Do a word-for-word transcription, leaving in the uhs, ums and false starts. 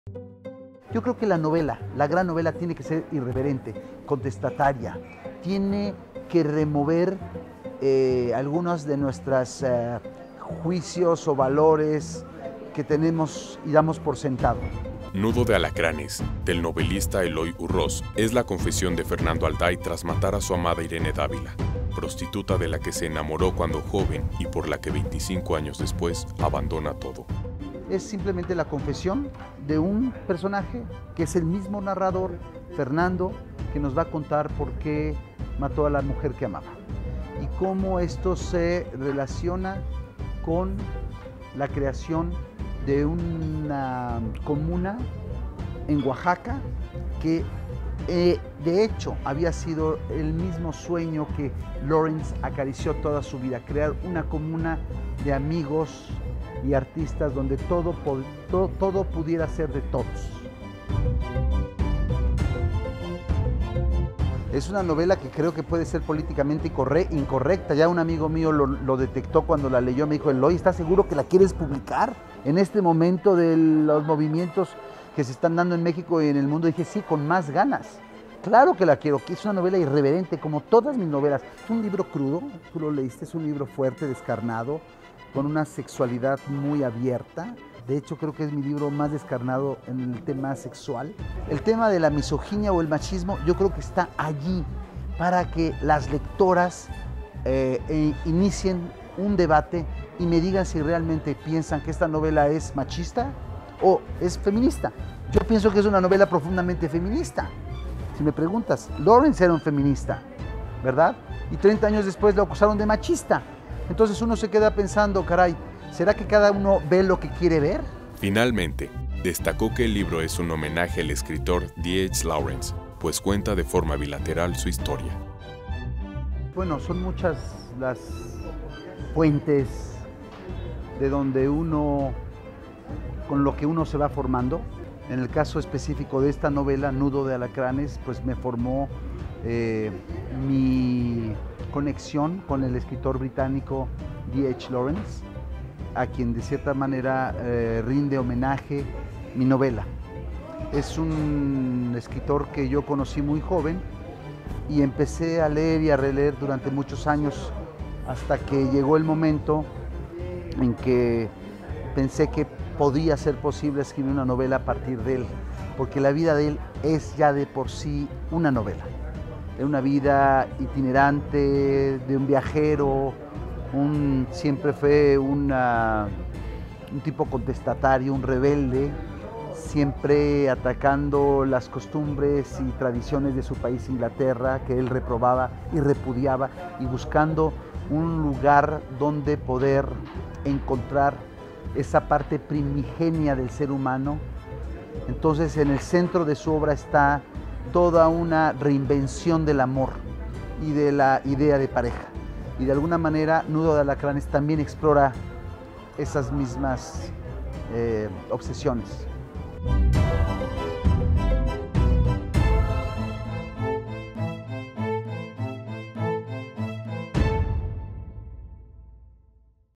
Yo creo que la novela, la gran novela, tiene que ser irreverente, contestataria, tiene que remover eh, algunos de nuestros eh, juicios o valores que tenemos y damos por sentado. Nudo de alacranes, del novelista Eloy Urroz, es la confesión de Fernando Alday tras matar a su amada Irene Dávila, prostituta de la que se enamoró cuando joven y por la que veinticinco años después abandona todo. Es simplemente la confesión de un personaje que es el mismo narrador, Fernando, que nos va a contar por qué mató a la mujer que amaba y cómo esto se relaciona con la creación de una comuna en Oaxaca que eh, de hecho había sido el mismo sueño que Lawrence acarició toda su vida, crear una comuna de amigos y artistas donde todo, todo, todo pudiera ser de todos. Es una novela que creo que puede ser políticamente incorrecta. Ya un amigo mío lo, lo detectó cuando la leyó. Me dijo, Eloy, ¿estás seguro que la quieres publicar? En este momento de los movimientos que se están dando en México y en el mundo, dije, sí, con más ganas. Claro que la quiero, que es una novela irreverente, como todas mis novelas. Es un libro crudo, tú lo leíste, es un libro fuerte, descarnado, con una sexualidad muy abierta. De hecho, creo que es mi libro más descarnado en el tema sexual. El tema de la misoginia o el machismo, yo creo que está allí para que las lectoras eh, eh, inicien un debate y me digan si realmente piensan que esta novela es machista o es feminista. Yo pienso que es una novela profundamente feminista. Si me preguntas, Lawrence era un feminista, ¿verdad? Y treinta años después lo acusaron de machista. Entonces uno se queda pensando, caray, ¿será que cada uno ve lo que quiere ver? Finalmente, destacó que el libro es un homenaje al escritor D H Lawrence, pues cuenta de forma bilateral su historia. Bueno, son muchas las fuentes de donde uno, con lo que uno se va formando. En el caso específico de esta novela, Nudo de alacranes, pues me formó eh, mi conexión con el escritor británico D H Lawrence, a quien de cierta manera eh, rinde homenaje mi novela. Es un escritor que yo conocí muy joven y empecé a leer y a releer durante muchos años hasta que llegó el momento en que pensé que podía ser posible escribir una novela a partir de él, porque la vida de él es ya de por sí una novela. Es una vida itinerante, de un viajero, un, siempre fue una, un tipo contestatario, un rebelde, siempre atacando las costumbres y tradiciones de su país, Inglaterra, que él reprobaba y repudiaba, y buscando un lugar donde poder encontrar esa parte primigenia del ser humano. Entonces, en el centro de su obra está toda una reinvención del amor y de la idea de pareja. Y de alguna manera, Nudo de alacranes también explora esas mismas eh, obsesiones.